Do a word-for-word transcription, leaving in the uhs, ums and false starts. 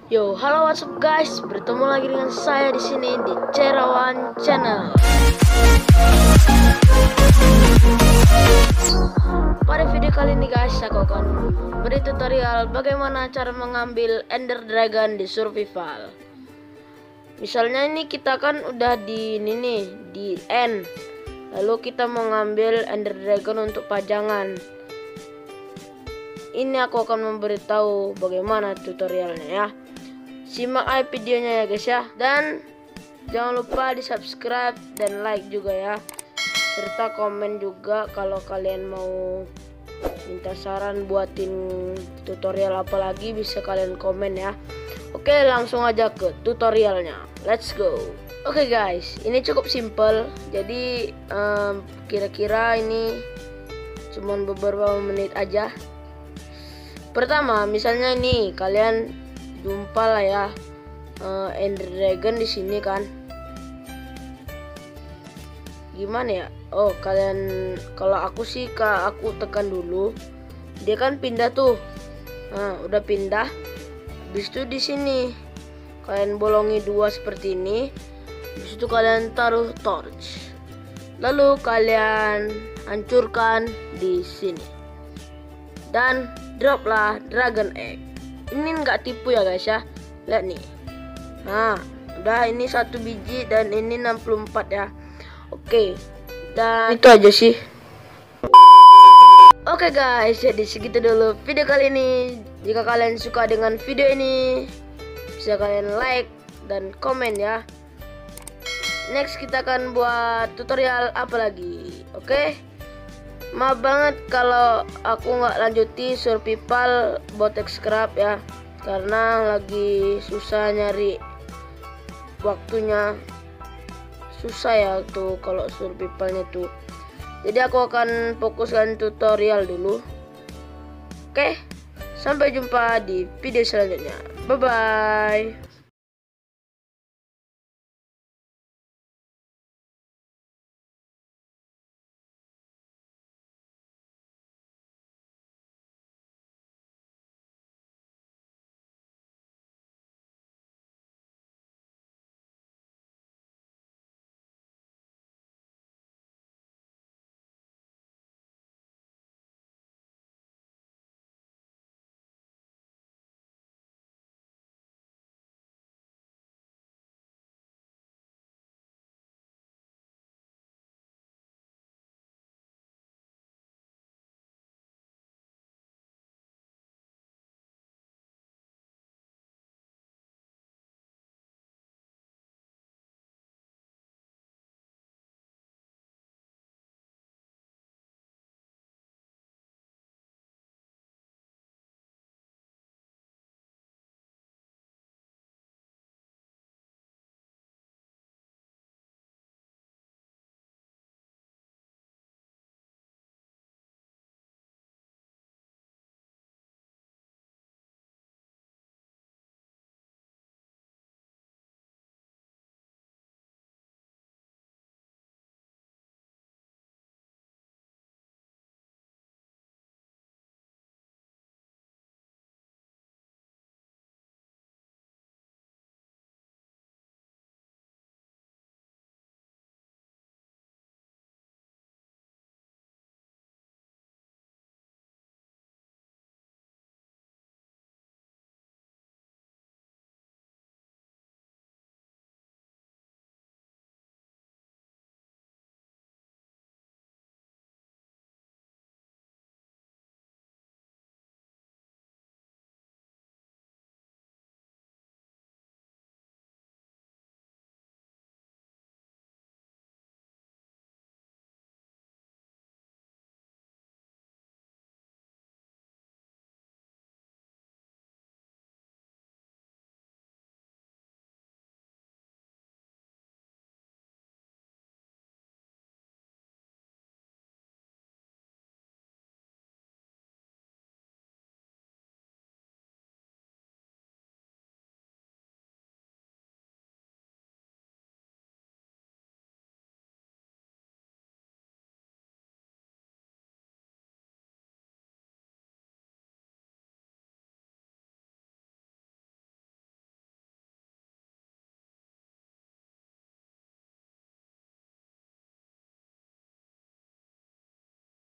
Yo, halo what's up guys? Bertemu lagi dengan saya di sini di Cerawan Channel. Pada video kali ini guys, aku akan beri tutorial bagaimana cara mengambil Ender Dragon di survival. Misalnya ini kita kan udah di ini nih, di end. Lalu kita mau ngambil Ender Dragon untuk pajangan. Ini aku akan memberitahu bagaimana tutorialnya ya. Simak aja videonya ya guys ya. Dan jangan lupa di subscribe dan like juga ya. Serta komen juga kalau kalian mau minta saran buatin tutorial apa lagi, bisa kalian komen ya. Oke, langsung aja ke tutorialnya. Let's go. Oke guys, ini cukup simple. Jadi um, kira-kira ini cuman beberapa menit aja. Pertama, misalnya ini kalian jumpa lah ya uh, Ender Dragon di sini kan. Gimana ya? Oh, kalian kalau aku sih kak aku tekan dulu. Dia kan pindah tuh. Nah, udah pindah. Habis itu di sini kalian bolongi dua seperti ini. Habis itu kalian taruh torch. Lalu kalian hancurkan di sini. Dan droplah dragon egg. Ini nggak tipu ya guys ya. Lihat nih. Nah, udah ini satu biji dan ini enam puluh empat ya. Oke. Dan itu aja sih. Oke guys, jadi segitu dulu video kali ini. Jika kalian suka dengan video ini, bisa kalian like dan komen ya. Next kita akan buat tutorial apa lagi. Oke. Maaf banget kalau aku nggak lanjuti survival Botek Scrap ya, karena lagi susah nyari waktunya, susah ya tuh kalau survivalnya tuh. Jadi aku akan fokuskan tutorial dulu. Oke, sampai jumpa di video selanjutnya. Bye bye.